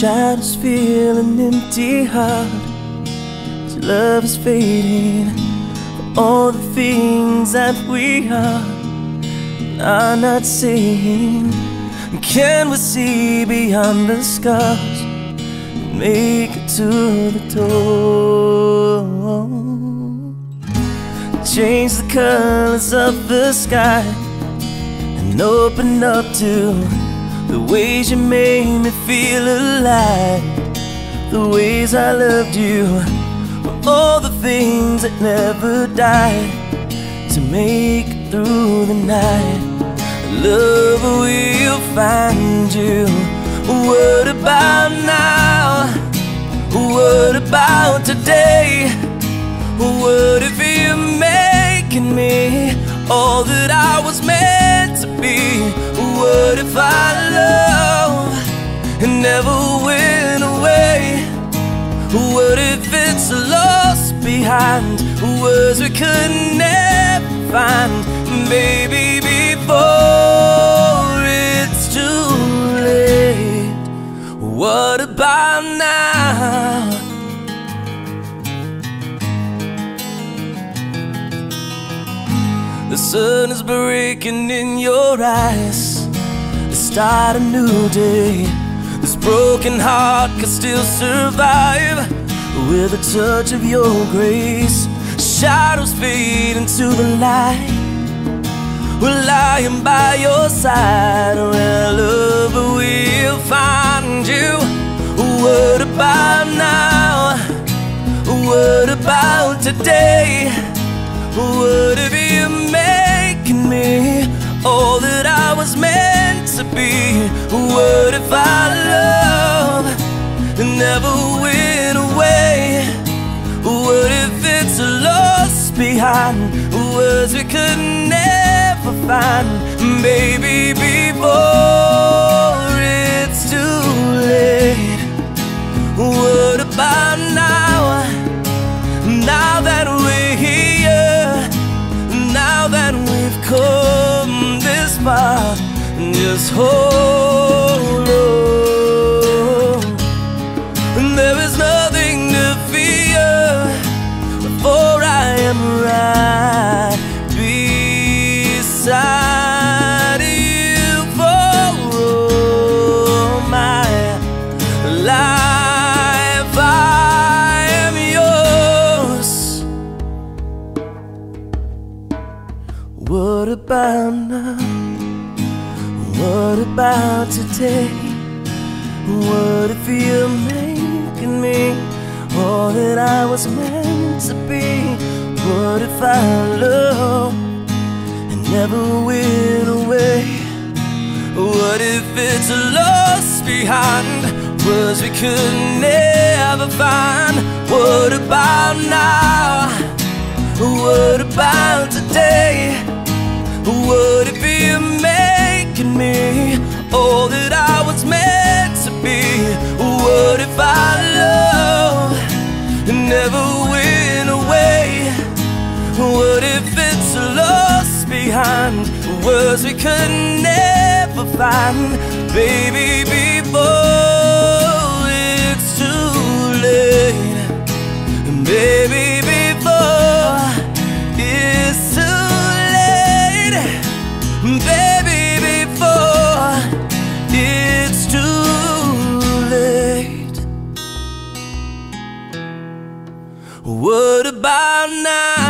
shadows fill an empty heart. As love is fading, for all the things that we are not seeing. Can we see beyond the scars and make it to the door? Change the colors of the sky and open up to the ways you made me feel alive. The ways I loved you, all the things that never died, to make it through the night. Love will find you. What about now? What about today? What if you're making me all that I was meant to be? What if our love never went away? What if it's lost behind words we could never find? Baby, before it's too late, what about now? The sun is breaking in your eyes. Let's start a new day. This broken heart can still survive with a touch of your grace. Shadows fade into the light. We're lying by your side, where love will find you. What about now? What about today? What if you're making me all that I was meant to be? What if our love never went away? What if it's lost behind words we could never find? Baby, before it's too late, what about now? Now that we're here, now that we've come this far, just hold on. There is nothing to fear, for I am right beside you for all my life. I am yours. What about now? What about today? What if you're making me all that I was meant to be? What if our love never went away? What if it's lost behind words we could never find? What about now? What about today? What if you're making me all that I was meant to be? What if our love never went away? What if it's lost behind words we could never find? Baby, before it's too late. Baby, before it's too late. Baby, before it's too late. What about now?